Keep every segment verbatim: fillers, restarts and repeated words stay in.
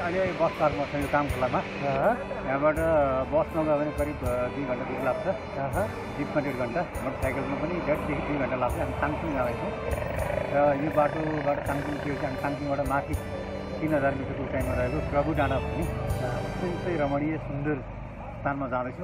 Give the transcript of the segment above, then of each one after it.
अहिले बस पार्कमा छ यो कामखोलामा। यहाँबाट बसमा गयो भने करिब दुई घन्टा जति लाग्छ। जिपमा डेढ घन्टा, मोटरसाइकलमा पनि डेढदेखि दुई घन्टा लाग्छ। हामी ताङसिङ जाँदैछौँ र यो बाटोबाट ताङसिङ पुगेपछि हामी ताङसिङबाट माथि तिन हजार मिटरको उचाइमा रहेको प्रभु डाँडा भन्ने अत्यन्तै रमणीय सुन्दर स्थानमा जाँदैछौँ।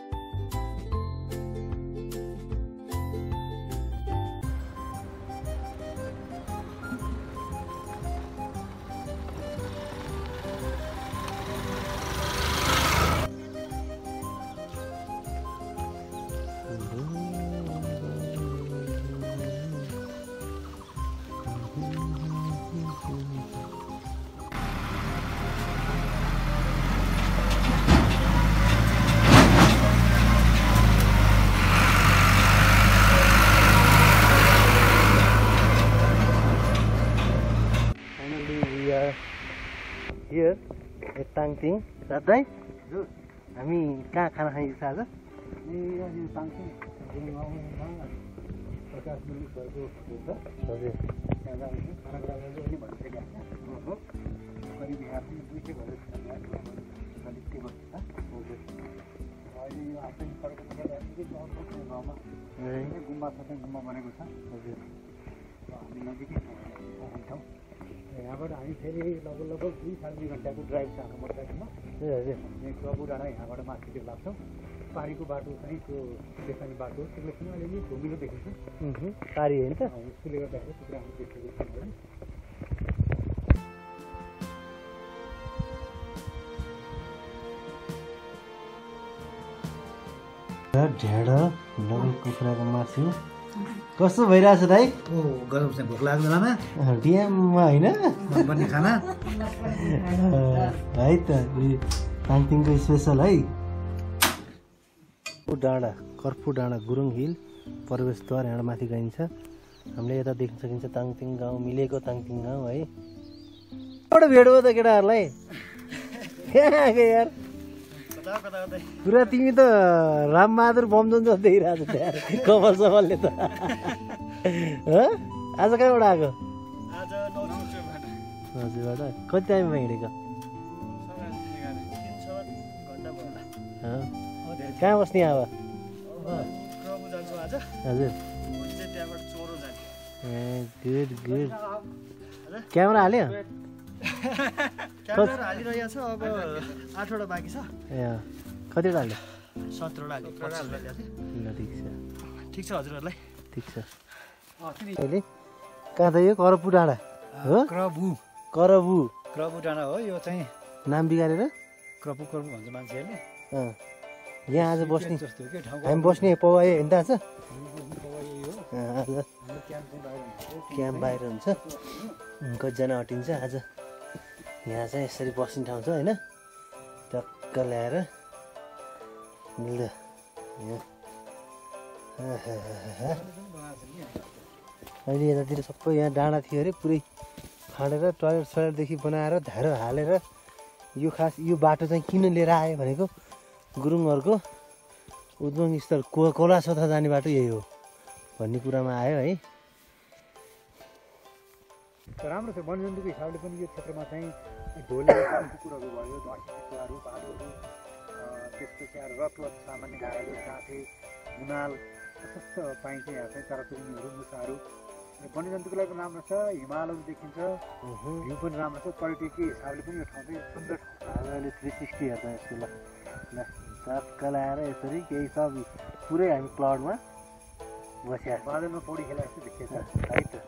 Here at Tangting, साथै हामी कहाँ खाना खाइन्छ आज? ए ताङसिङ पचास मिनट भएको हुन्छ। हजुर त्यहाँ जाँदैछौँ खाना खाँदा पनि भनिसकेको छ। करिब यहाँ पनि दुई सय घर अलिक के गर्छ हजुर। अहिले यो आफ्नो सडकको गाउँमा गुम्बा छ, त्यहाँ गुम्बा बनेको छ। हजुर हामी नजिकै ठाउँ। यहाँबाट हामी फेरि लगभग लगभग दुई साढे दुई घन्टाको ड्राइभ छ हाम्रो मोटरसाइकलमा। ए हजुर यहाँ प्रभु डाँडा यहाँबाट माथितिर लाग्छौँ। पारीको बाटो चाहिँ त्यो देखाउने बाटो त्यसले पनि अलिअलि घुमिलो देखेको छ। पारी होइन त? त्यसले गर्दाखेरि त्यो कुरा हामीले देखेको छौँ। ढेँडो डबल कुखुराको मासु कस्तो भइरहेछ दाइ? ओ गजब चाहिँ भोक लाग्छ बेलामा डिएममा होइन बन्ने खाना है त। ताङतिङको स्पेसल है। डाँडा कर्फु डाँडा गुरुङ हिल प्रवेशद्वार यहाँ माथि गइन्छ। हामीले यता देख्न सकिन्छ ताङतिङ गाउँ मिलेको ताङतिङ गाउँ है। एउटा भेट भयो त केटाहरूलाई यार। पुरा तिमी त रामबहादुर बमजन जस्तो देखिरहेको छ यार कमल समलले त। आज कहाँबाट आएको? हजुरबाट कति टाइममा हिँडेको? कहाँ बस्ने अब? हजुर ए गुड गुड। क्यामेरा हाल्यो? हालिरहेको छ अब आठवटा बाँकी छ। ए कतिवटा हाल्यो? सत्रवटा हाल्यो। ल ठिक छ ठिक छ हजुरहरूलाई ठिक छ। अहिले कहाँ त यो करपु डाँडा हो? क्रबु करबु क्रबु डाँडा हो यो चाहिँ। नाम बिगारेर क्रबु क्रबु भन्छ मान्छेहरूले। यहाँ आज बस्ने जस्तो के ठाउँ हामी बस्ने पौवा हेर्दा छ। आज क्याम्प बाहिर हुन्छ, कतिजना हटिन्छ। आज यहाँ चाहिँ यसरी बस्ने ठाउँ छ होइन। टक्क ल्याएर ल अहिले यतातिर सबै यहाँ डाँडा थियो अरे पुरै फाँडेर टोयलेट सोयलेटदेखि बनाएर धारो हालेर यो खास यो बाटो चाहिँ किन लिएर आयो भनेको गुरुङहरूको उद्गम स्थल को कोला सोथा जाने बाटो यही हो भन्ने कुरामा आयो है। राम्रो छ वन्यजन्तुको हिसाबले पनि यो क्षेत्रमा चाहिँ ढोले कुकुरहरू भयो, धसी कुकुराहरू, भालुहरू, त्यसपछि आएर रतवत सामान्य घाँडाहरू, काँथे, मुनाल प्रशस्त पाइन्छ। यहाँ चाहिँ चराचुरुङ्गीहरू, मुसाहरू वन्यजन्तुको लागि पनि राम्रो छ। हिमालहरू देखिन्छ, भ्यू पनि राम्रो छ। पर्यटकीय हिसाबले पनि यो ठाउँ चाहिँ सुन्दर छ। अहिले थ्री सिक्सटी हेर्दा यसको ल ल टक्क ल्याएर यसरी केही सब पुरै हामी क्लाउडमा बसिया बादलमा पौडी खेला जस्तो देखिन्छ है त।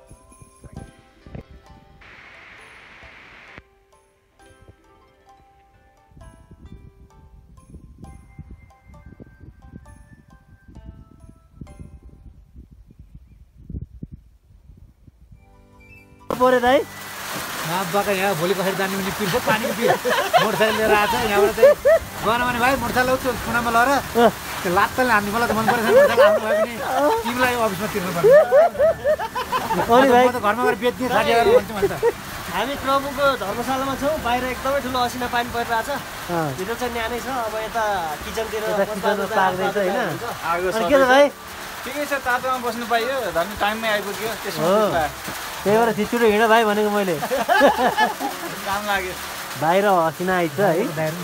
पऱ्यो दाइ बाका यहाँ भोलि पछाडि जाने भने पिर्छ पानी पिर मोटरसाइकल लिएर आएको छ। यहाँबाट चाहिँ गएन भने भाइ मोटरसाइकल त्यो कुनामा लगेर त्यो लात्ताले हान्ने। मलाई त मन परेछ मोटरसाइकल आफ्नो भए पनि तिमीलाई अफिसमा तिर्नुपर्ने। अनि भाइ त घरमा गएर बेच्ने साठी गरेर भन्छु मैले त। हामी प्रभुको धर्मशालामा छौँ। बाहिर एकदमै ठुलो असिना पानी परिरहेछ। भित्र चाहिँ न्यानै छ। अब यता किचनतिर पाक्दैछ होइन। के त भाइ ठिकै छ, तातोमा बस्नु पाइयो, धनी टाइममै आइपुग्यो। त्यसमा त्यही भएर छिटो हिँड भाइ भनेको मैले। काम लाग्यो। बाहिर असिना आइछ है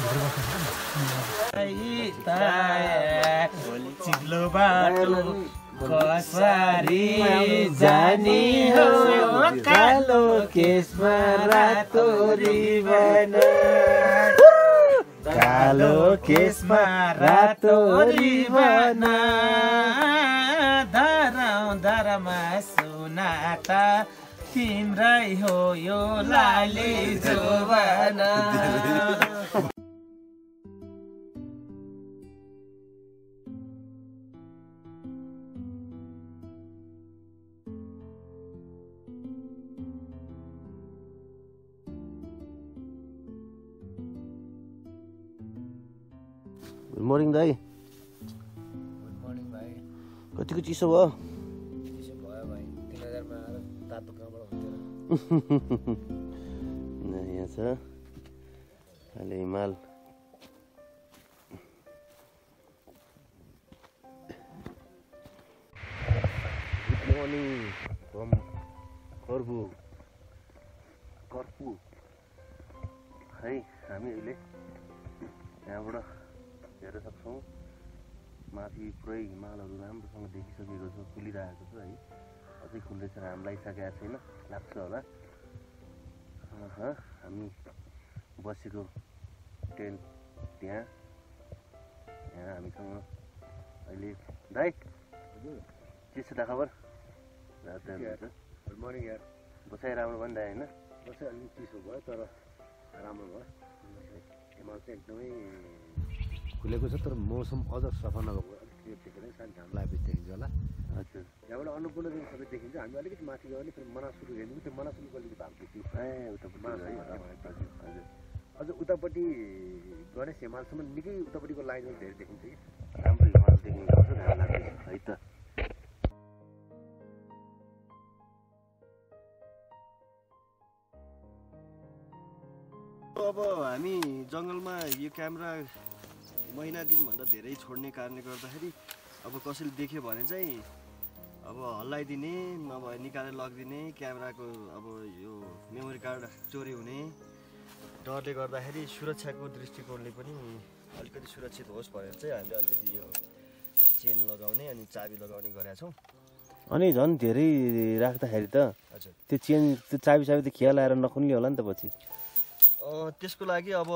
चिल्लो बाटो कसरी जानी हो कालो केसमा रातो रिबन कालो केसमा रातो रिबन धराउ धरमा सुनाता तिम्रै हो यो लाली जोवन गुड मर्निङ दाइ गुड मर्निङ भाइ कतिको चिसो भयो चिसो भयो भाइ तिन हजारमा आएर तातो कहाँबाट हुन्थ्यो यहाँ छ अहिले हिमाल गुड मर्निङ फ्रम कर्बु कर्पु है हामी अहिले यहाँबाट हेर्न सक्छौँ माथि पुरै हिमालहरू राम्रोसँग देखिसकेको छ खुलिरहेको छ है अझै खुल्दैछ घाम लागिसकेको छैन लाग्छ होला हामी बसेको टेन्ट त्यहाँ यहाँ हामीसँग अहिले दाइ के छ त खबर गुड मर्निङ यार बसाइ राम्रो भयो नि दाइ होइन बसाइ अलिक चिसो भयो तर राम्रो भयो हिमाल चाहिँ एकदमै खुलेको छ तर मौसम अझ सफा नभएको अलिक क्लियर देखेर सानो घाम लागेपछि देखिन्छ होला हजुर यहाँबाट अन्नपूर्ण सबै देखिन्छ हामी अलिकति माथि गयो भने फेरि मनासुरु हेर्नु त्यो मनासुरको अलिकति भाग देखियो ए उतापट्टि हजुर अझ उतापट्टि गणेश हिमालसम्म निकै उतापट्टिको लाइनहरू धेरै देखिन्छ कि राम्रो हिमाल देख्ने गर्छ घाम लाग्दैछ है त अब हामी जङ्गलमा यो क्यामेरा महिना दिनभन्दा धेरै छोड्ने कारणले गर्दाखेरि अब कसैले देख्यो भने चाहिँ अब हल्लाइदिने नभए निकालेर लगिदिने क्यामेराको अब यो मेमोरी कार्ड चोरी हुने डरले गर्दाखेरि सुरक्षाको दृष्टिकोणले पनि अलिकति सुरक्षित होस् भनेर चाहिँ हामीले अलिकति यो चेन लगाउने अनि चाबी लगाउने गरेका छौँ अनि झन् धेरै राख्दाखेरि त हजुर त्यो चेन त्यो चाबी चाबी त खिया लाएर नखुल्ने होला नि त पछि त्यसको लागि अब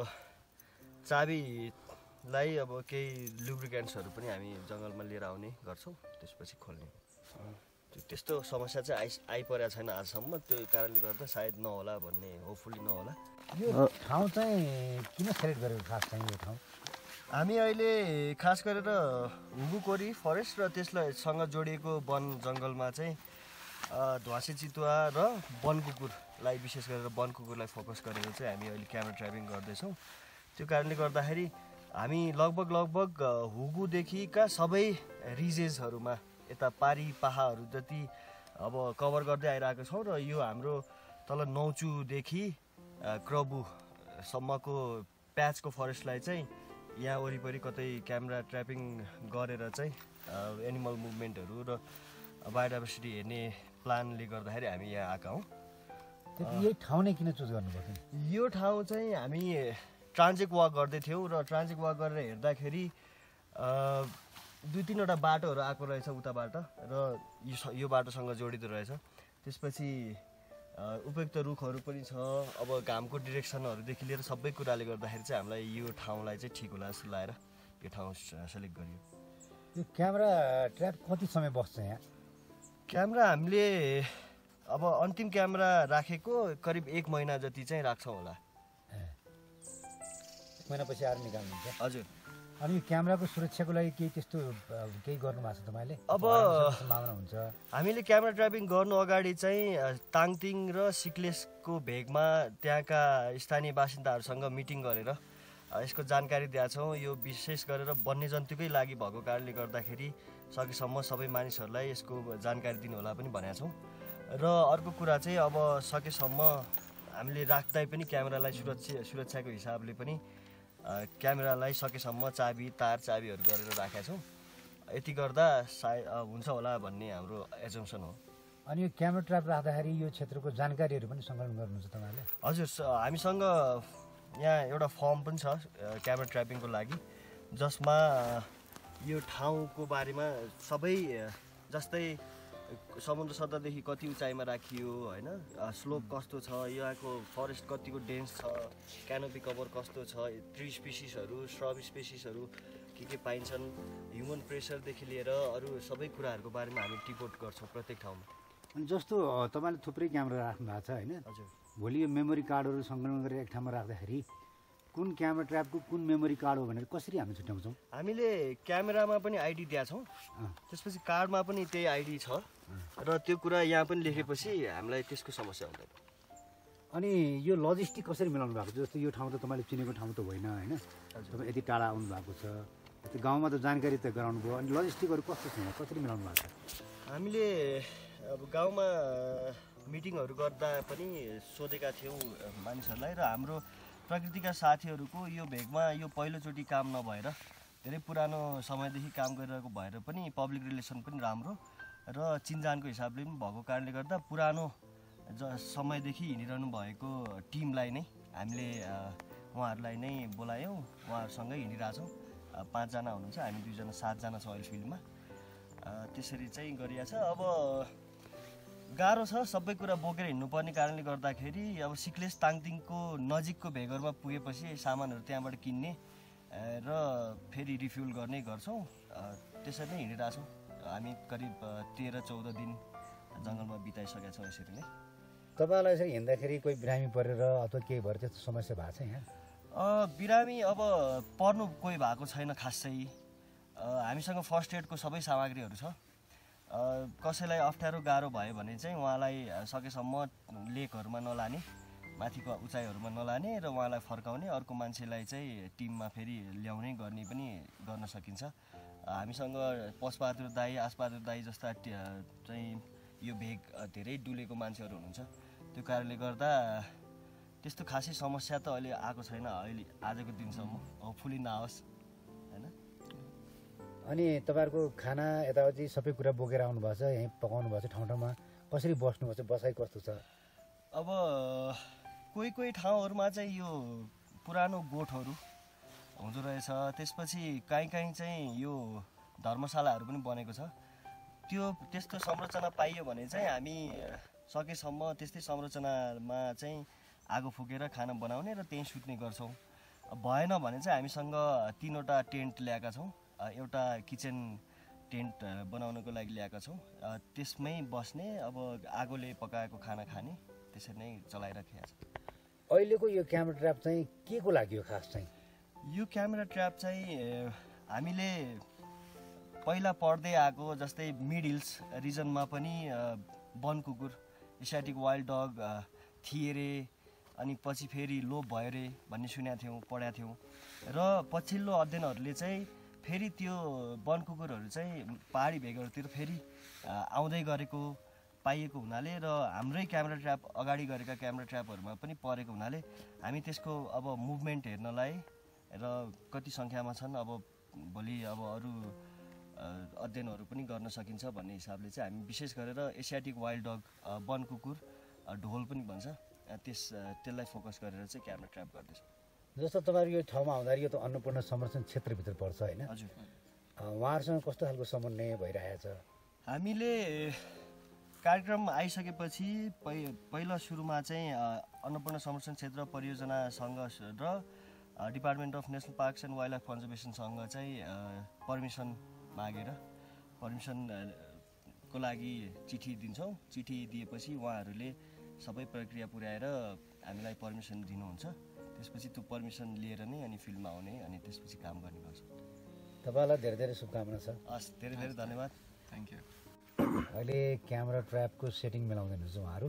चाबीलाई अब केही लुब्रिकेन्ट्सहरू पनि हामी जङ्गलमा लिएर आउने गर्छौँ त्यसपछि खोल्ने त्यस्तो समस्या चाहिँ आइ आइपरेको छैन आजसम्म त्यो कारणले गर्दा सायद नहोला भन्ने होपफुली नहोला यो ठाउँ चाहिँ किन सेलेक्ट गरेको खास चाहिँ यो ठाउँ हामी अहिले खास गरेर हुगुकोरी फरेस्ट र त्यसलाई सँग जोडिएको वन जङ्गलमा चाहिँ ध्वासे चितुवा र वन कुकुरलाई विशेष गरेर वन कुकुरलाई फोकस गरेर चाहिँ हामी अहिले क्यामेरा ट्र्यापिङ गर्दैछौँ त्यो कारणले गर्दाखेरि हामी लगभग लगभग हुगुदेखिका सबै रिजेसहरूमा यता पारी पाहाहरू जति अब कभर गर्दै आइरहेको छौँ र यो हाम्रो तल नौचुदेखि क्रबुसम्मको प्याचको फरेस्टलाई चाहिँ यहाँ वरिपरि कतै क्यामेरा ट्र्यापिङ गरेर चाहिँ एनिमल मुभमेन्टहरू र बायोडाइभर्सिटी हेर्ने प्लानले गर्दाखेरि हामी यहाँ आएका हौँ यही ठाउँ नै किन चुज गर्नुभयो यो ठाउँ चाहिँ हामी ट्रान्जिट वाक गर्दै थियौँ र ट्रान्जिट वाक गरेर हेर्दाखेरि दुई तिनवटा बाटोहरू आएको रहेछ उताबाट र यो यो बाटोसँग जोडिँदो रहेछ त्यसपछि उपयुक्त रुखहरू पनि छ अब घामको डिरेक्सनहरूदेखि लिएर सबै कुराले गर्दाखेरि चाहिँ हामीलाई यो ठाउँलाई चाहिँ ठिक होला जस्तो लागेर यो ठाउँ सेलेक्ट गरियो यो क्यामेरा ट्र्याप कति समय बस्छ यहाँ क्यामेरा हामीले अब अन्तिम क्यामेरा राखेको करिब एक महिना जति चाहिँ राख्छौँ होला एक महिनापछि आएर निकाल्नुहुन्छ हजुर अनि यो क्यामेराको सुरक्षाको लागि केही त्यस्तो केही गर्नु भएको छ तपाईँले अब सम्भावना हुन्छ हामीले क्यामेरा ट्र्यापिङ गर्नु अगाडि चाहिँ ताङतिङ र सिक्लेसको भेगमा त्यहाँका स्थानीय बासिन्दाहरूसँग मिटिङ गरेर यसको जानकारी दिएका छौँ यो विशेष गरेर वन्यजन्तुकै लागि भएको कारणले गर्दाखेरि सकेसम्म सबै मानिसहरूलाई यसको जानकारी दिनु होला पनि भनेका छौँ र अर्को कुरा चाहिँ अब सकेसम्म हामीले राख्दै पनि क्यामेरालाई सुरक्षा सुरक्षाको हिसाबले पनि क्यामेरालाई सकेसम्म चाबी तार चाबीहरू गरेर राखेका छौँ यति गर्दा सायद हुन्छ होला भन्ने हाम्रो एजम्सन हो अनि यो क्यामेरा ट्र्याप राख्दाखेरि यो क्षेत्रको जानकारीहरू पनि सङ्कलन गर्नुहुन्छ तपाईँहरूले? हजुर, हामीसँग यहाँ एउटा फर्म पनि छ क्यामेरा ट्र्यापिङको लागि, जसमा यो ठाउँको बारेमा सबै जस्तै समुद्र सतहदेखि कति उचाइमा राखियो होइन, स्लोप कस्तो छ, यहाँको फरेस्ट कतिको डेन्स छ, क्यानोपी कभर कस्तो छ, ट्री स्पेसिसहरू, श्रब स्पेसिसहरू के के पाइन्छन्, ह्युमन प्रेसरदेखि लिएर अरू सबै कुराहरूको बारेमा हामी रिपोर्ट गर्छौँ प्रत्येक ठाउँमा। अनि जस्तो तपाईँले थुप्रै क्यामेरा राख्नु भएको छ होइन, हजुर, भोलि यो मेमोरी कार्डहरू सङ्कलन गरेर एक ठाउँमा राख्दाखेरि कुन क्यामेरा ट्र्यापको कुन मेमोरी कार्ड हो भनेर कसरी हामी छुट्याउँछौँ? हामीले क्यामेरामा पनि आइडी दिएको छौँ, त्यसपछि कार्डमा पनि त्यही आइडी छ र त्यो कुरा यहाँ पनि लेखेपछि हामीलाई त्यसको समस्या हुँदैन। अनि यो लजिस्टिक कसरी मिलाउनु भएको छ? जस्तो यो ठाउँ त तपाईँले चिनेको ठाउँ त होइन होइन, तपाईँ यति टाढा आउनु भएको छ, त्यो गाउँमा त जानकारी त गराउनु भयो, अनि लजिस्टिकहरू कस्तो छ, कसरी मिलाउनु भएको छ? हामीले अब गाउँमा मिटिङहरू गर्दा पनि सोधेका थियौँ मानिसहरूलाई, र हाम्रो प्रकृतिका साथीहरूको यो भेगमा यो पहिलोचोटि काम नभएर धेरै पुरानो समयदेखि काम गरिरहेको भएर पनि पब्लिक रिलेसन पनि राम्रो र चिनजानको हिसाबले पनि भएको कारणले गर्दा पुरानो ज समयदेखि हिँडिरहनु भएको टिमलाई नै हामीले उहाँहरूलाई नै बोलायौँ, उहाँहरूसँगै हिँडिरहेछौँ। पाँचजना हुनुहुन्छ, हामी दुईजना सातजना छौँ अहिले फिल्डमा। त्यसरी चाहिँ गरिएको छ। अब गाह्रो छ, सबै कुरा बोकेर हिँड्नुपर्ने कारणले गर्दाखेरि अब सिक्लेस ताङतिङको नजिकको भेगहरूमा पुगेपछि सामानहरू त्यहाँबाट किन्ने र फेरि रिफ्युल गर्ने गर्छौँ। त्यसरी नै हिँडिरहेछौँ। हामी करिब तेह्र चौध दिन जङ्गलमा बिताइसकेका छौँ यसरी नै। तपाईँलाई यसरी हिँड्दाखेरि कोही बिरामी परेर अथवा केही भएर त्यस्तो समस्या भएको छ यहाँ? बिरामी अब पर्नु कोही भएको छैन खासै। हामीसँग फर्स्ट एडको सबै सामग्रीहरू छ। कसैलाई अप्ठ्यारो गाह्रो भयो भने चाहिँ उहाँलाई सकेसम्म लेकहरूमा नलाने, माथिको उचाइहरूमा नलाने र उहाँलाई फर्काउने, अर्को मान्छेलाई चाहिँ टिममा फेरि ल्याउने गर्ने पनि गर्न सकिन्छ। हामीसँग पशबहादुर दाई, आसबहादुर दाई जस्ता चाहिँ यो भेग धेरै डुलेको मान्छेहरू हुनुहुन्छ। त्यो कारणले गर्दा त्यस्तो खासै समस्या त अहिले आएको छैन अहिले आजको दिनसम्म, होपफुली नआओस् होइन। अनि तपाईँहरूको खाना यताउति सबै कुरा बोकेर आउनुभएको छ, यहीँ पकाउनु भएको छ, ठाउँ ठाउँमा कसरी बस्नुभएको छ, बसाइ कस्तो छ? अब कोही कोही ठाउँहरूमा चाहिँ यो पुरानो गोठहरू हुँदो रहेछ, त्यसपछि काहीँ काहीँ चाहिँ यो धर्मशालाहरू पनि बनेको छ। त्यो त्यस्तो संरचना पाइयो भने चाहिँ हामी सकेसम्म त्यस्तै संरचनामा चाहिँ आगो फुकेर खाना बनाउने र त्यहीँ सुत्ने गर्छौँ। भएन भने चाहिँ हामीसँग तिनवटा टेन्ट ल्याएका छौँ। एउटा किचन टेन्ट बनाउनको लागि ल्याएका छौँ, त्यसमै बस्ने, अब आगोले पकाएको खाना खाने, त्यसरी नै चलाइराखेका छ। अहिलेको यो क्यामेरा ट्र्याप चाहिँ के को लागि हो खास चाहिँ? यो क्यामेरा ट्र्याप चाहिँ हामीले पहिला पढ्दै आएको जस्तै मिड हिल्स रिजनमा पनि वन कुकुर, एसियाटिक वाइल्ड डग थिए रे, अनि पछि फेरि लोप भयो रे भन्ने सुनेका थियौँ, पढेका थियौँ। र पछिल्लो अध्ययनहरूले चाहिँ फेरि त्यो वन कुकुरहरू चाहिँ पहाडी भेगहरूतिर फेरि आउँदै गरेको पाइएको हुनाले र हाम्रै क्यामेरा ट्र्याप अगाडि गरेका क्यामेरा ट्र्यापहरूमा पनि परेको हुनाले हामी त्यसको अब मुभमेन्ट हेर्नलाई र कति सङ्ख्यामा छन्, अब भोलि अब अरू अध्ययनहरू पनि गर्न सकिन्छ भन्ने हिसाबले चाहिँ हामी विशेष गरेर एसियाटिक वाइल्ड डग, वन कुकुर, ढोल पनि भन्छ, त्यस त्यसलाई फोकस गरेर चाहिँ क्यामेरा ट्र्याप गर्दैछौँ। जस्तो तपाईँहरू यो ठाउँमा आउँदाखेरि यो त अन्नपूर्ण संरक्षण क्षेत्रभित्र पर्छ होइन? हजुर। उहाँहरूसँग कस्तो खालको समन्वय भइरहेको छ? हामीले कार्यक्रम आइसकेपछि पहि पहिला सुरुमा चाहिँ अन्नपूर्ण संरक्षण क्षेत्र परियोजनासँग र department of national parks and wild life कन्जर्भेसनसँग चाहिँ पर्मिसन मागेर पर्मिसनको लागि चिठी दिन्छौँ। चिठी दिएपछि उहाँहरूले सबै प्रक्रिया पुर्याएर हामीलाई पर्मिसन दिनुहुन्छ। त्यसपछि त्यो पर्मिसन लिएर नै अनि फिल्डमा आउने अनि त्यसपछि काम गर्ने गर्छौँ। तपाईँलाई धेरै धेरै शुभकामना छ। हस्, धेरै धेरै धन्यवाद। Thank you. अहिले क्यामेरा ट्र्यापको सेटिङ मिलाउँदै हुनुहुन्छ उहाँहरू,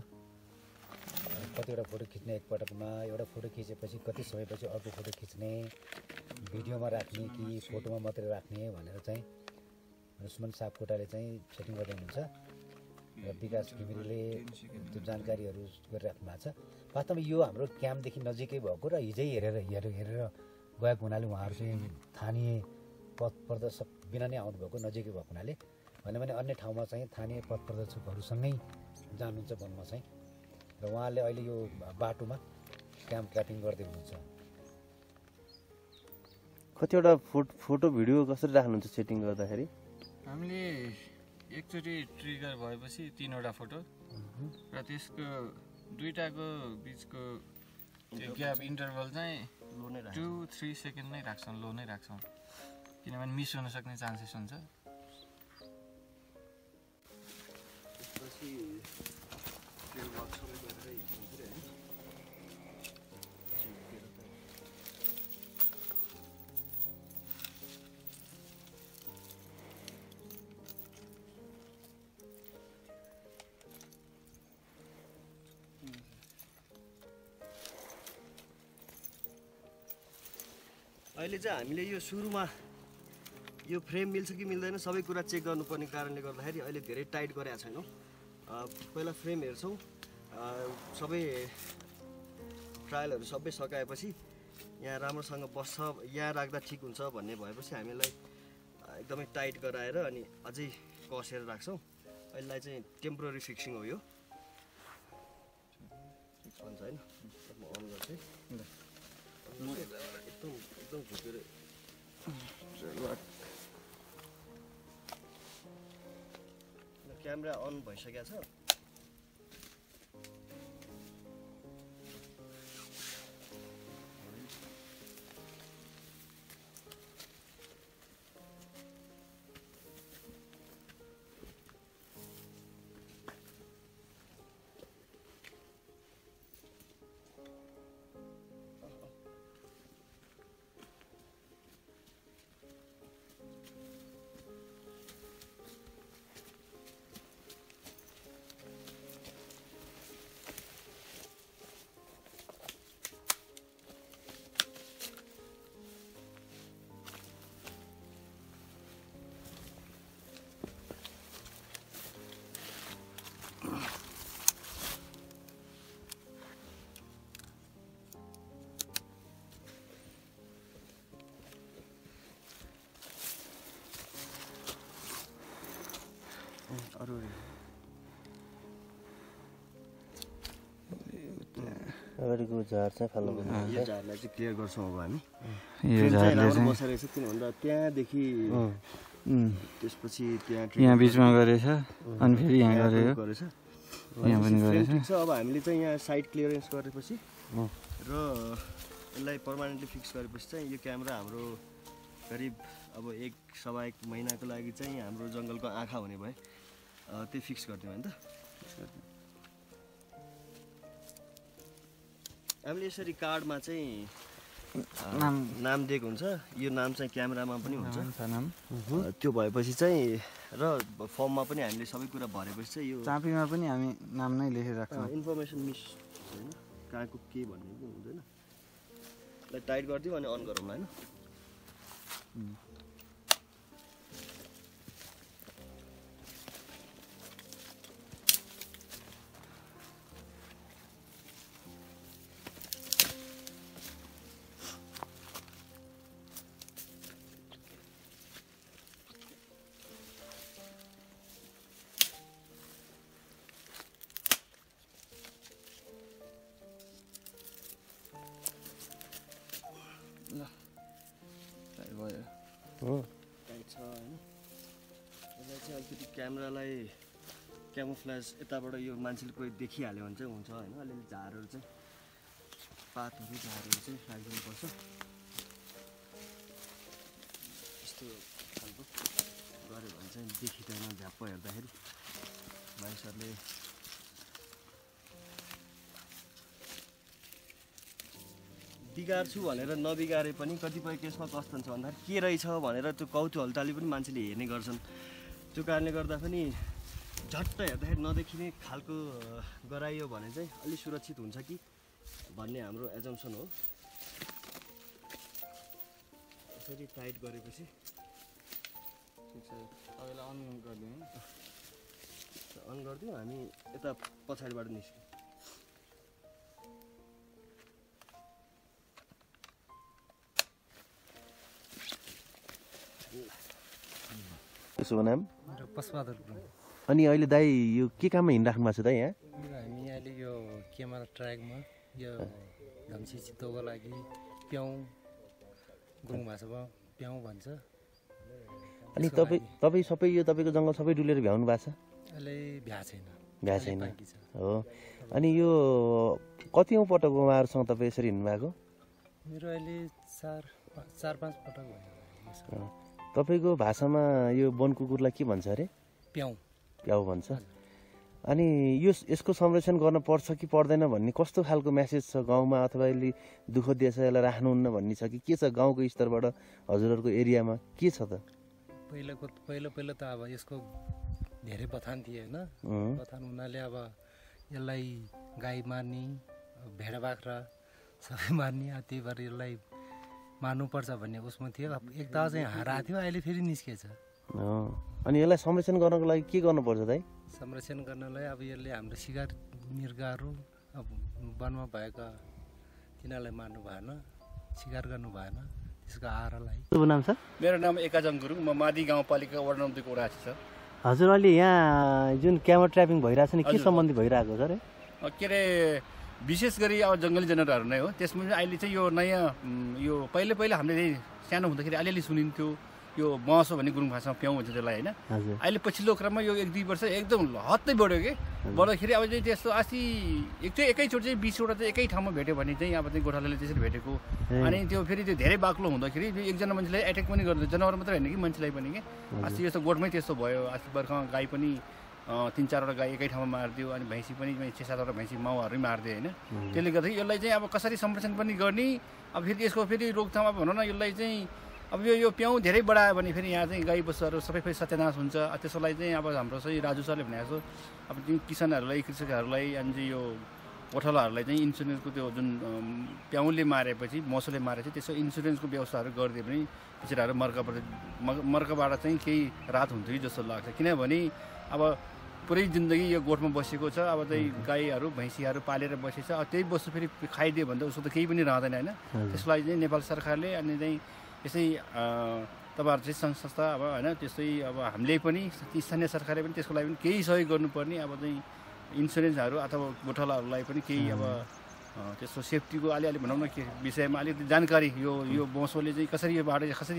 कतिवटा फोटो खिच्ने एकपटकमा, एउटा फोटो खिचेपछि कति समयपछि अर्को फोटो खिच्ने, भिडियोमा राख्ने कि फोटोमा मात्रै राख्ने भनेर चाहिँ सुमन सापकोटाले चाहिँ सेटिङ गर्दै हुनुहुन्छ र विकास घिमिरेले त्यो जानकारीहरू गरिराख्नु भएको छ। वास्तवमा यो हाम्रो क्याम्पदेखि नजिकै भएको र हिजै हेरेर हेरेर हेरेर गएको हुनाले उहाँहरू चाहिँ स्थानीय पथ प्रदर्शक बिना नै आउनुभएको, नजिकै भएको हुनाले, भन्यो भने अन्य ठाउँमा चाहिँ स्थानीय पथ प्रदर्शकहरूसँगै जानुहुन्छ वनमा चाहिँ र उहाँले अहिले यो बाटोमा क्याम ट्र्यापिङ गर्दै हुनुहुन्छ। कतिवटा फोटो फोटो भिडियो कसरी राख्नुहुन्छ सेटिङ गर्दाखेरि? हामीले एकचोटि ट्रिगर भएपछि तीनवटा फोटो र त्यसको दुईटाको बिचको त्यो ग्याप इन्टरभल चाहिँ टु थ्री सेकेन्ड नै राख्छौँ, लो नै राख्छौँ, किनभने मिस हुन सक्ने चान्सेस हुन्छ। अहिले चाहिँ हामीले यो सुरुमा यो फ्रेम मिल्छ कि मिल्दैन सबै कुरा चेक गर्नुपर्ने कारणले गर्दाखेरि अहिले धेरै टाइट गरेका छैनौँ। पहिला फ्रेम हेर्छौँ, सबै ट्रायलहरू सबै सकाएपछि यहाँ राम्रोसँग बस्छ, यहाँ राख्दा ठिक हुन्छ भन्ने भएपछि हामीलाई एकदमै टाइट गराएर अनि अझै कसेर राख्छौँ। अहिलेलाई चाहिँ टेम्पोररी फिक्सिङ हो यो, फिक्स भन्छ होइन। म अन गर्छु एकदम एकदम झुकेर क्यामेरा अन भइसकेको छ। अरू अगाडिको झार चाहिँ फाल्नु पर्छ। यो झारलाई चाहिँ क्लियर गर्छौँ अब हामी। यो झारले चाहिँ बसेर रहेछ, किन भन्दा त्यहाँदेखि त्यसपछि त्यहाँ यहाँ बिचमा गरेछ अनि फेरि यहाँ गरेको गरेछ, यहाँ पनि गरेछ। ठिक छ। अब हामीले चाहिँ यहाँ साइड क्लियरेन्स गरेपछि र यसलाई पर्मानेन्टली फिक्स गरेपछि चाहिँ यो क्यामेरा हाम्रो करिब अब एक सवा एक महिनाको लागि चाहिँ हाम्रो जङ्गलको आँखा हुने भए त्यो फिक्स गरिदिउँ होइन त। हामीले यसरी कार्डमा चाहिँ नाम नाम दिएको हुन्छ, यो नाम चाहिँ क्यामेरामा पनि हुन्छ नाम। त्यो भएपछि चाहिँ र फर्ममा पनि हामीले सबै कुरा भरेपछि चाहिँ यो चापीमा पनि हामी नाम नै लेखेर राख्छौँ। इन्फर्मेसन मिस होइन, कहाँको के भन्ने पनि हुँदैन। यसलाई टाइट गरिदिउँ अनि अन गरौँ होइन। टाइट छ होइन। यसलाई चाहिँ अलिकति क्यामेरालाई क्यामोफ्लेज यताबाट यो मान्छेले कोही देखिहाल्यो भने चाहिँ हुन्छ होइन। अलिअलि झारहरू चाहिँ पातहरू झारहरू चाहिँ राखिदिनुपर्छ। यस्तो खालको गऱ्यो भने चाहिँ देखिँदैन झ्याप्प हेर्दाखेरि मानिसहरूले। बिगार्छु भनेर नबिगारे पनि कतिपय केसमा कस्तो हुन्छ भन्दाखेरि के रहेछ भनेर त्यो कौतूहलताले पनि मान्छेले हेर्ने गर्छन्। त्यो कारणले गर्दा पनि झट्ट हेर्दाखेरि नदेखिने खालको गराइयो भने चाहिँ अलिक सुरक्षित हुन्छ कि भन्ने हाम्रो एजम्सन हो। यसरी टाइट गरेपछि ठिक छ। तपाईँलाई अन गरिदिउँ, अन गरिदिउँ, हामी यता पछाडिबाट निस्क्यौँ। शुभ नाम? पशुबहादुर गुरुङ। अनि अहिले दाइ यो के काममा हिँडिराख्नु भएको छ दाइ यहाँ? हामी अहिले यो क्यामेरा ट्र्याकमा यो धम्सी चितोको लागि प्याउ गुरुङ भाषामा प्याउ भन्छ। अनि तपाईँ तपाईँ सबै यो तपाईँको जङ्गल सबै डुलेर भ्याउनु भएको छ? अहिले भ्या छैन। भ्या छैन हो। अनि यो कतिौँ पटक उहाँहरूसँग तपाईँ यसरी हिँड्नुभएको? मेरो अहिले चार चार पाँच पटक भयो। तपाईँको भाषामा यो वन कुकुरलाई के भन्छ अरे? प्याउ प्याउ भन्छ। अनि यो यसको संरक्षण गर्न पर्छ कि पर्दैन भन्ने कस्तो खालको म्यासेज छ गाउँमा, अथवा यसले दुःख दिएछ यसलाई राख्नुहुन्न भन्ने छ कि के छ गाउँको स्तरबाट हजुरहरूको एरियामा के छ त? पहिलाको पहिलो पहिलो त अब यसको धेरै बथान थिए होइन। बथान हुनाले अब यसलाई गाई मार्ने, भेडा बाख्रा सबै मार्ने, त्यही भएर यसलाई मार्नुपर्छ भन्ने उसमा थियो। एक ताल चाहिँ हराएको थियो, अहिले फेरि निस्केछ। अनि यसलाई संरक्षण गर्नको लागि के गर्नुपर्छ दाइ? संरक्षण गर्नलाई अब यसले हाम्रो शिकार मृगहरू अब वनमा भएका तिनीहरूलाई मार्नु भएन, शिकार गर्नु भएन, त्यसको आहारालाई। शुभ नाम छ? मेरो नाम एकाजङ गुरुङ, म मादी गाउँपालिका वार्ड नम्बर दुईको वडा छ। हजुर अहिले यहाँ जुन क्यामेरा ट्र्यापिङ भइरहेछ नि के सम्बन्धी भइरहेको छ अरे? के अरे विशेष गरी अब जङ्गली जनावरहरू नै हो। त्यसमा चाहिँ अहिले चाहिँ यो नयाँ यो पहिले पहिले हामीले सानो हुँदाखेरि अलिअलि सुनिन्थ्यो यो बँसो भन्ने गुरुङ भाषामा प्याउ भन्छ त्यसलाई होइन। अहिले पछिल्लो क्रममा यो एक दुई वर्ष एकदम हत्तै बढ्यो कि बढ्दाखेरि अब चाहिँ त्यस्तो अस्ति एक चाहिँ एकैचोटि चाहिँ बिसवटा चाहिँ एकै ठाउँमा भेट्यो भने चाहिँ अब चाहिँ गोठालाले त्यसरी भेटेको। अनि त्यो फेरि त्यो धेरै बाक्लो हुँदाखेरि एकजना मान्छेलाई एट्याक पनि गर्दै, जनावर मात्रै होइन कि मान्छेलाई पनि कि। अस्ति यस्तो गोठमै त्यस्तो भयो। अस्ति बर्खामा गाई पनि तिन चारवटा गाई एकै ठाउँमा मारिदियो, अनि भैँसी पनि छ सातवटा भैँसी माउहरू मारिदियो होइन। त्यसले गर्दाखेरि यसलाई चाहिँ अब कसरी संरक्षण पनि गर्ने, अब फेरि यसको फेरि रोकथाम अब भनौँ न यसलाई चाहिँ अब यो यो प्याउ धेरै बढायो भने फेरि यहाँ चाहिँ गाई बस्तुहरू सबै फेरि सत्यानाश हुन्छ। त्यसको लागि चाहिँ अब हाम्रो चाहिँ राजु सरले भनेको जस्तो अब त्यो किसानहरूलाई कृषकहरूलाई अनि चाहिँ यो गोठालाहरूलाई चाहिँ इन्सुरेन्सको त्यो जुन प्याउले मारेपछि मसोले मारेपछि त्यसको इन्सुरेन्सको व्यवस्थाहरू गरिदियो भने बिचराहरू मर्काबाट मर्काबाट चाहिँ केही राहत हुन्छ कि जस्तो लाग्छ। किनभने अब पुरै जिन्दगी यो गोठमा बसेको छ, अब चाहिँ गाईहरू भैँसीहरू पालेर बसेछ, अब त्यही वस्तु फेरि खाइदियो भने त उसको त केही पनि रहँदैन होइन। त्यसको लागि चाहिँ नेपाल सरकारले अनि चाहिँ यसै तपाईँहरू चाहिँ सङ्घ संस्था अब होइन त्यस्तै अब हामीले पनि स्थानीय सरकारले पनि त्यसको लागि पनि केही सहयोग गर्नुपर्ने। अब चाहिँ इन्सुरेन्सहरू अथवा गोठालाहरूलाई पनि केही अब त्यस्तो सेफ्टीको अलिअलि भनौँ न के विषयमा अलिकति जानकारी यो यो बसोले चाहिँ कसरी योबाट कसरी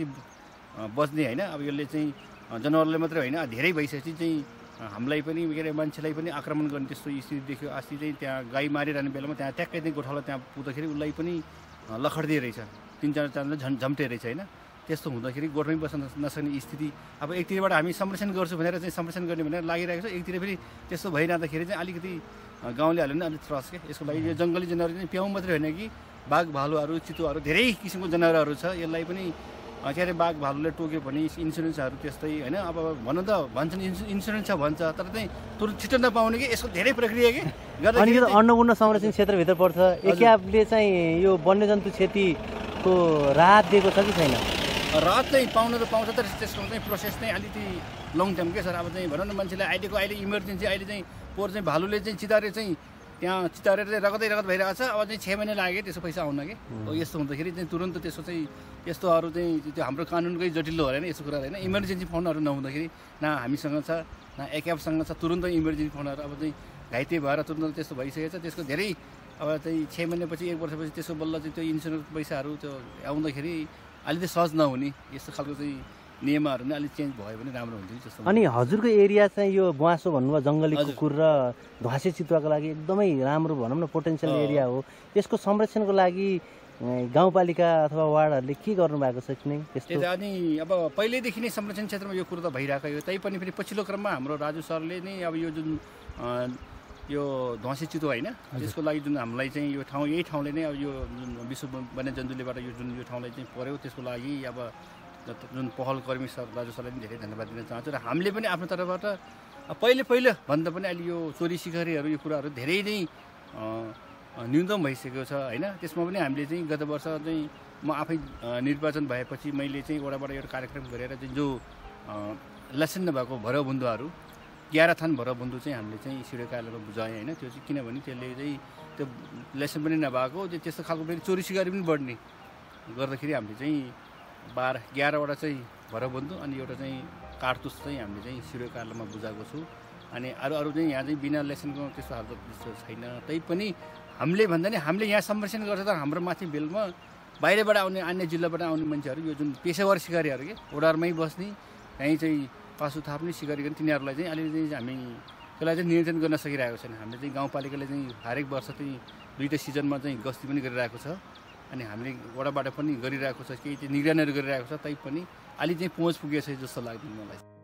बच्ने होइन। अब यसले चाहिँ जनावरले मात्रै होइन धेरै भइसकेपछि चाहिँ हामीलाई पनि के अरे मान्छेलाई पनि आक्रमण गर्ने त्यस्तो स्थिति देख्यो। अस्ति चाहिँ त्यहाँ गाई मारिरहने बेलामा त्यहाँ ट्याक्कै चाहिँ गोठाला त्यहाँ पुग्दाखेरि उसलाई पनि लखडिदिए रहेछ, तिन चार चारलाई झन् झम्टे रहेछ होइन। त्यस्तो हुँदाखेरि गोठमै बस्न नसक्ने स्थिति। अब एकतिरबाट हामी संरक्षण गर्छु भनेर चाहिँ संरक्षण गर्ने भनेर लागिरहेको छ, एकतिर फेरि त्यस्तो भइरहँदाखेरि चाहिँ अलिकति गाउँलेहरूले पनि अलिक त्रस के। यसको लागि यो जङ्गली जनावर चाहिँ प्याउ मात्रै होइन कि बाघ भालुहरू चितुवाहरू धेरै किसिमको जनावरहरू छ। यसलाई पनि के अरे बाघ भालुले टोक्यो भने इन्सुरेन्सहरू त्यस्तै होइन। अब भनौँ त भन्छन् इन्सुरेन्स छ भन्छ, तर चाहिँ तुरन्त छिटो नपाउने कि यसको धेरै प्रक्रिया कि गर्दा। अनि यो अन्नपूर्ण संरक्षण क्षेत्रभित्र पर्छ। एकियाबले चाहिँ यो वन्यजन्तु क्षतिको राहत दिएको छ कि छैन? राहत चाहिँ पाउन त पाउँछ, तर त्यसको चाहिँ प्रोसेस चाहिँ अलिकति लङ टर्म के सर। अब चाहिँ भनौँ न मान्छेलाई अहिलेको अहिले इमर्जेन्सी अहिले चाहिँ पोहोर चाहिँ भालुले चाहिँ चितारे चाहिँ त्यहाँ चितारेर चाहिँ रगतै रगत भइरहेको छ। अब चाहिँ छ महिना लाग्यो त्यसो पैसा आउन कि। हो यस्तो हुँदाखेरि चाहिँ तुरन्त त्यसो चाहिँ यस्तोहरू चाहिँ त्यो हाम्रो कानुनकै जटिलो हो होइन यसो कुरा होइन। इमर्जेन्सी फन्डहरू नहुँदाखेरि न हामीसँग छ न एकापसँग छ, तुरन्त इमर्जेन्सी फन्डहरू अब चाहिँ घाइते भएर तुरन्त त्यस्तो भइसकेको छ। त्यसको धेरै अब चाहिँ छ महिनापछि एक वर्षपछि त्यसको बल्ल चाहिँ त्यो इन्सुरेन्स पैसाहरू त्यो आउँदाखेरि अलिकति सहज नहुने यस्तो खालको चाहिँ नियमहरू नै अलिक चेन्ज भयो भने राम्रो हुन्थ्यो जस्तो। अनि हजुरको एरिया चाहिँ यो ब्वाँसो भन्नुभयो जङ्गली कुकुर र ध्वासे चितुवाको लागि एकदमै राम्रो भनौँ न पोटेन्सियल एरिया हो। यसको संरक्षणको लागि गाउँपालिका अथवा वार्डहरूले के गर्नु भएको छ कि नै त्यस्तो? अनि अब पहिल्यैदेखि नै संरक्षण क्षेत्रमा यो कुरो त भइरहेको हो। तैपनि फेरि पछिल्लो क्रममा हाम्रो राजु सरले नै अब यो जुन यो ध्वासे चितुवा होइन त्यसको लागि जुन हामीलाई चाहिँ यो ठाउँ यही ठाउँले नै अब यो जुन विश्व वन्यजन्तुलेबाट यो जुन यो ठाउँलाई चाहिँ पऱ्यो त्यसको लागि अब जुन पहल कर्मी सर राजु सरलाई पनि धेरै धन्यवाद दिन चाहन्छु। र हामीले पनि आफ्नो तर्फबाट पहिले पहिले भन्दा पनि अहिले यो चोरी सिकारीहरू यो कुराहरू धेरै नै न्यूनतम भइसकेको छ होइन। त्यसमा पनि हामीले चाहिँ गत वर्ष चाहिँ म आफै निर्वाचन भएपछि मैले चाहिँ वडाबाट एउटा कार्यक्रम गरेर चाहिँ जो लेसन नभएको भरबन्धुहरू एघार थान भरबन्धु चाहिँ हामीले चाहिँ सिडिओ कार्यालयमा बुझाएँ होइन। त्यो चाहिँ किनभने त्यसले चाहिँ त्यो लेसन पनि नभएको त्यस्तो खालको फेरि चोरी सिकारी पनि बढ्ने गर्दाखेरि हामीले चाहिँ बाह्र एघारवटा चाहिँ भरबन्धु अनि एउटा चाहिँ कारतुस चाहिँ हामीले चाहिँ सिडिओ कार्यालयमा बुझाएको छु। अनि अरू अरू चाहिँ यहाँ चाहिँ बिना लाइसेन्सको त्यस्तो हालत त्यस्तो छैन। तैपनि हामीले भन्दा नि हामीले यहाँ संरक्षण गर्छ त हाम्रो माथि बेलमा बाहिरबाट आउने अन्य जिल्लाबाट आउने मान्छेहरू यो जुन पेसावर सिकारीहरू के ओडारमै बस्ने यहीँ चाहिँ पशु थाप्ने सिकारी गर्ने तिनीहरूलाई चाहिँ अलिअलि चाहिँ हामी त्यसलाई चाहिँ नियन्त्रण गर्न सकिरहेको छैन। हामीले चाहिँ गाउँपालिकाले चाहिँ हरेक वर्ष चाहिँ दुईवटा सिजनमा चाहिँ गस्ती पनि गरिरहेको छ अनि हामीले वडाबाट पनि गरिरहेको छ केही चाहिँ निगरानीहरू गरिरहेको छ। तैपनि अलि चाहिँ पहुँच पुगेको छ जस्तो लाग्दैन मलाई।